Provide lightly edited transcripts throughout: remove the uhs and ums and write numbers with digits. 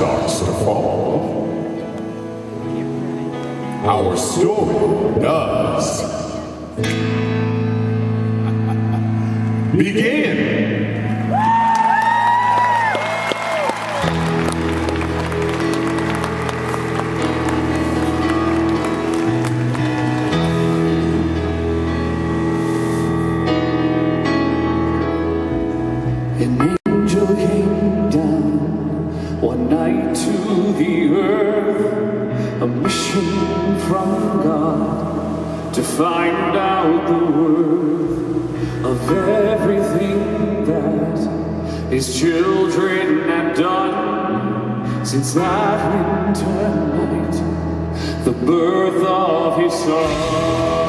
starts to fall, our story does begin. An angel came down one night to the earth, a mission from God to find out the worth of everything that his children have done since that winter night, the birth of his son.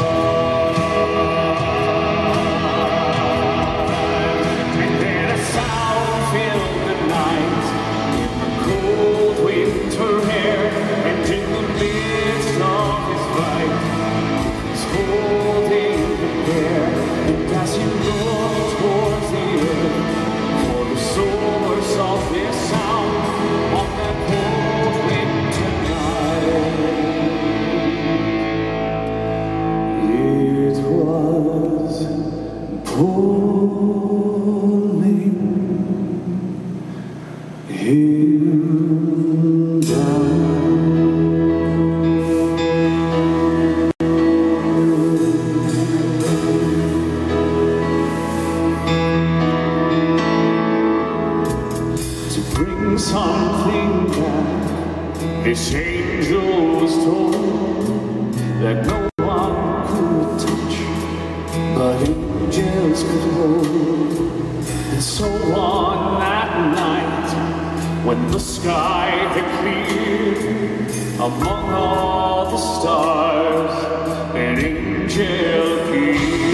Something that this angel was told that no one could touch, but angels could hold. And so on that night, when the sky had cleared, among all the stars, an angel appeared.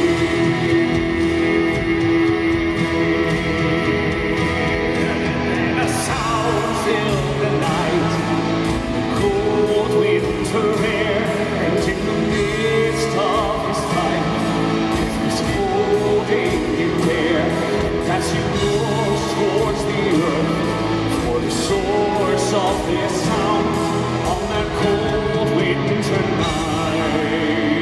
Of this sound on that cold winter night,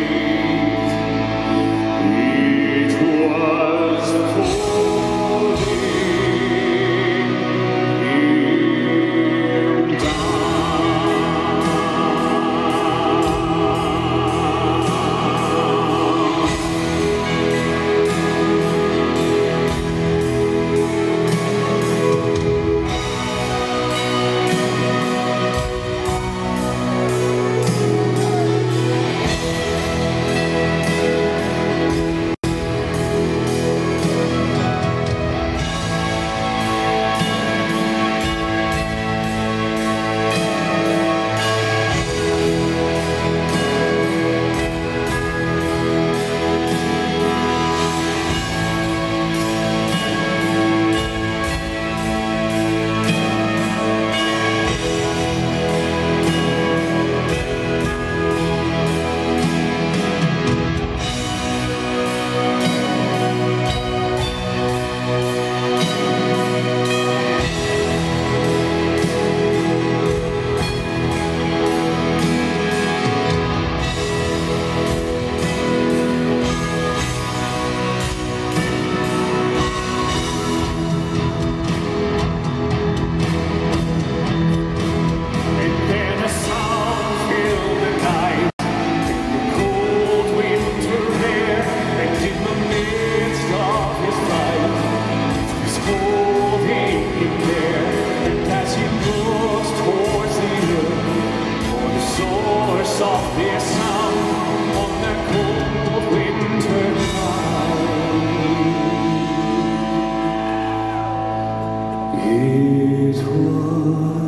it was falling down. It was